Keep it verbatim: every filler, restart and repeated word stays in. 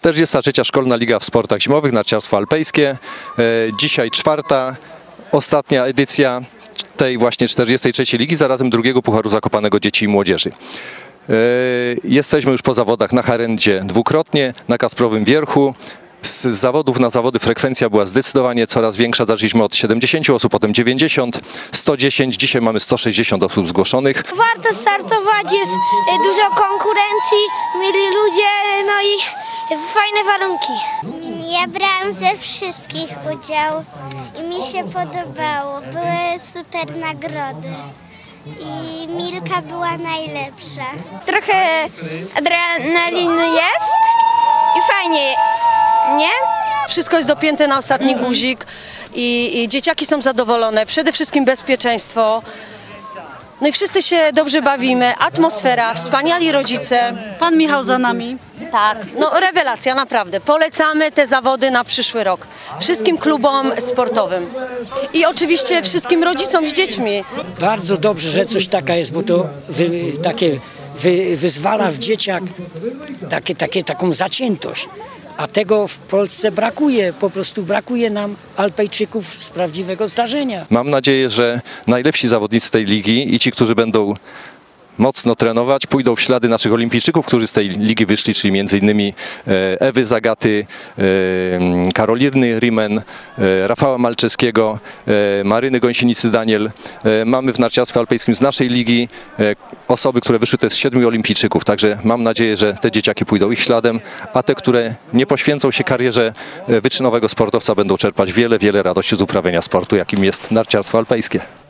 czterdziesta trzecia Szkolna Liga w sportach zimowych, narciarstwo alpejskie. Dzisiaj czwarta, ostatnia edycja tej właśnie czterdziestej trzeciej ligi, zarazem drugiego Pucharu Zakopanego Dzieci i Młodzieży. Jesteśmy już po zawodach na Harendzie dwukrotnie, na Kasprowym Wierchu. Z zawodów na zawody frekwencja była zdecydowanie coraz większa. Zaczęliśmy od siedemdziesięciu osób, potem dziewięćdziesiąt, sto dziesięć, dzisiaj mamy sto sześćdziesiąt osób zgłoszonych. Warto startować, jest dużo konkurencji, mili ludzie, no i fajne warunki. Ja brałam ze wszystkich udział i mi się podobało, były super nagrody. I Milka była najlepsza. Trochę adrenaliny jest i fajnie, nie? Wszystko jest dopięte na ostatni guzik i, i dzieciaki są zadowolone. Przede wszystkim bezpieczeństwo. No i wszyscy się dobrze bawimy. Atmosfera, wspaniali rodzice. Pan Michał za nami. Tak, no rewelacja, naprawdę. Polecamy te zawody na przyszły rok. Wszystkim klubom sportowym. I oczywiście wszystkim rodzicom z dziećmi. Bardzo dobrze, że coś taka jest, bo to wy, takie wy, wyzwala w dzieciach takie, takie, taką zaciętość. A tego w Polsce brakuje, po prostu brakuje nam Alpejczyków z prawdziwego zdarzenia. Mam nadzieję, że najlepsi zawodnicy tej ligi i ci, którzy będą mocno trenować, pójdą w ślady naszych olimpijczyków, którzy z tej ligi wyszli, czyli między innymi Ewy Zagaty, Karoliny Rimen, Rafała Malczewskiego, Maryny Gąsienicy-Daniel. Mamy w narciarstwie alpejskim z naszej ligi osoby, które wyszły, to jest siedmiu olimpijczyków, także mam nadzieję, że te dzieciaki pójdą ich śladem, a te, które nie poświęcą się karierze wyczynowego sportowca, będą czerpać wiele, wiele radości z uprawiania sportu, jakim jest narciarstwo alpejskie.